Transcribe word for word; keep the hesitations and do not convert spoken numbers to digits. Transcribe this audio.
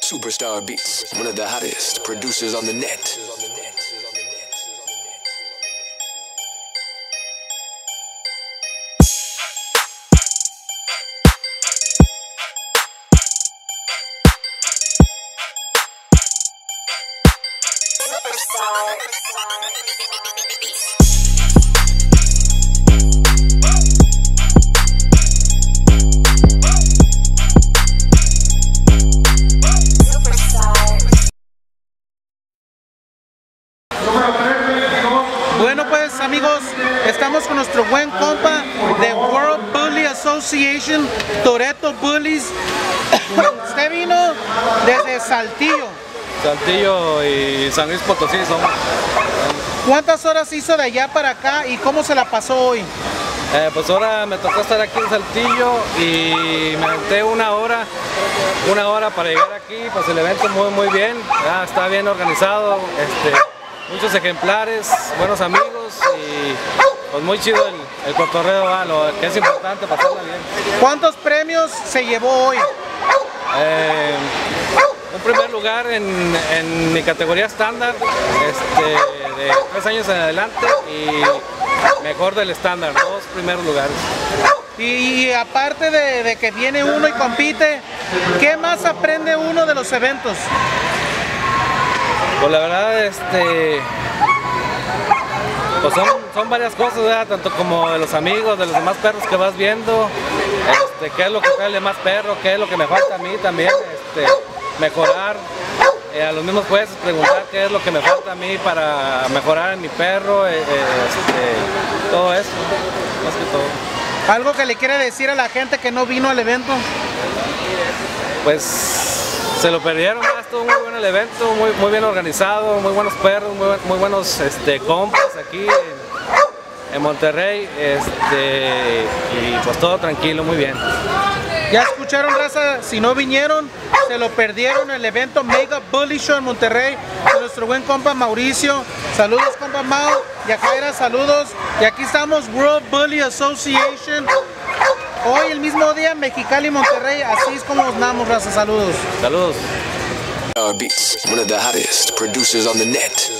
Superstar Beats, one of the hottest producers on the net. Bueno, pues amigos, estamos con nuestro buen compa de World Bully Association, Toretto Bullies. Usted vino desde Saltillo. Saltillo y San Luis Potosí somos. ¿Cuántas horas hizo de allá para acá y cómo se la pasó hoy? Eh, pues ahora me tocó estar aquí en Saltillo y me aventé una hora, una hora para llegar aquí. Pues el evento muy muy bien, ya está bien organizado, este, muchos ejemplares, buenos amigos y pues muy chido el, el cotorreo, ¿va? Lo que es importante, pasarla bien. ¿Cuántos premios se llevó hoy? Eh, un primer lugar en, en mi categoría estándar, este, de tres años en adelante, y mejor del estándar, dos primeros lugares. Y, y aparte de, de que viene uno y compite, ¿qué más aprende uno de los eventos? Pues la verdad, este, pues son, son varias cosas, ¿verdad? Tanto como de los amigos, de los demás perros que vas viendo, este, qué es lo que trae más perro, qué es lo que me falta a mí también, este, mejorar. Eh, a los mismos jueces preguntar qué es lo que me falta a mí para mejorar en mi perro, eh, este, todo eso, más que todo. ¿Algo que le quiere decir a la gente que no vino al evento? Pues se lo perdieron, ¿verdad? Estuvo muy bueno el evento, muy, muy bien organizado, muy buenos perros, muy, muy buenos este, compas aquí en, en Monterrey, este, y pues todo tranquilo, muy bien. Ya escucharon, raza, si no vinieron, se lo perdieron el evento Mega Bully Show en Monterrey, con nuestro buen compa Mauricio. Saludos, compa Mau, y acá era saludos, y aquí estamos, World Bully Association. Hoy el mismo día, Mexicali, Monterrey, así es como nos damos, raza, saludos. Saludos. Superstar Beats, one of the hottest producers on the net.